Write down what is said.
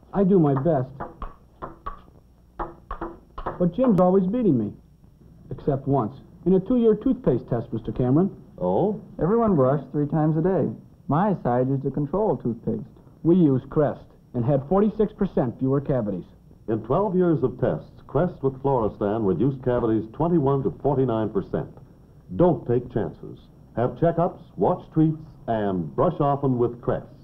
I do my best. But Jim's always beating me. Except once. In a 2-year toothpaste test, Mr. Cameron. Oh? Everyone brushed 3 times a day. My side used a control toothpaste. We used Crest and had 46% fewer cavities. In 12 years of tests, Crest with Floristan reduced cavities 21 to 49%. Don't take chances. Have checkups, watch treats, and brush often with Crest.